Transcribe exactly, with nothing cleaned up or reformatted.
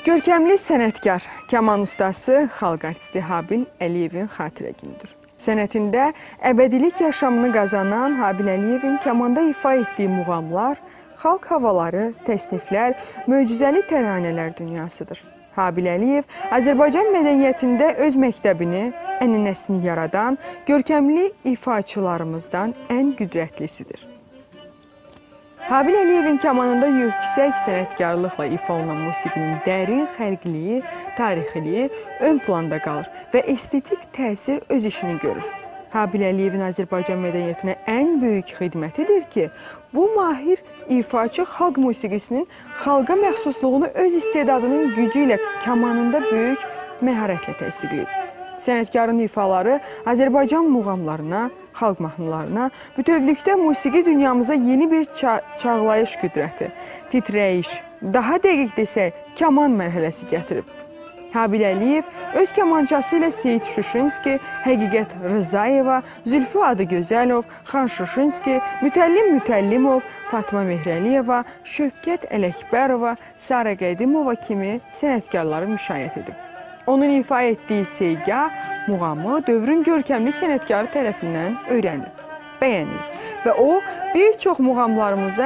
Görkəmli sənətkar, kaman ustası, xalq artisti Habil Əliyevin xatirə günüdür. Sənətində əbədilik yaşamını qazanan Habil Əliyevin kamanda ifa etdiyi muğamlar, xalq havaları, təsniflər, möcüzəli təranələr dünyasıdır. Habil Əliyev Azərbaycan mədəniyyətində öz məktəbini, ənənəsini yaradan görkəmli ifaçılarımızdan ən qüdrətlisidir. Habil Əliyevin kamanında yüksək sənətkarlıqla ifa olunan musiqinin dərin xərqliyi, tarixiliyi ön planda qalır və estetik təsir öz işini görür. Habil Əliyevin Azərbaycan mədəniyyətinə ən böyük xidmətidir ki, bu mahir ifaçı xalq musiqisinin xalqa məxsusluğunu öz istedadının gücü ilə kamanında böyük məharətlə təsdiqləyib. Sənətkarın ifaları Azərbaycan muğamlarına, xalq mahnılarına, bütövlükdə musiqi dünyamıza yeni bir ça çağlayış qüdrəti, titrəyiş, daha dəqiq desək, kaman mərhələsi gətirib. Habil Əliyev öz kamançası ilə Seyid Şuşinski, Həqiqət Rızayeva, Zülfü Adıgözəlov, Xan Şuşinski, Mütəllim Mütəllimov, Fatma Mehrəliyeva, Şövkət Ələkbərova, Sara Qədimova kimi sənətkarları müşayiət edib. Onun ifa etdiyi Seyga, muğamı dövrün görkəmli sənətkarı tərəfindən öyrənilib, bəyənilib və o bir çox muğamlarımıza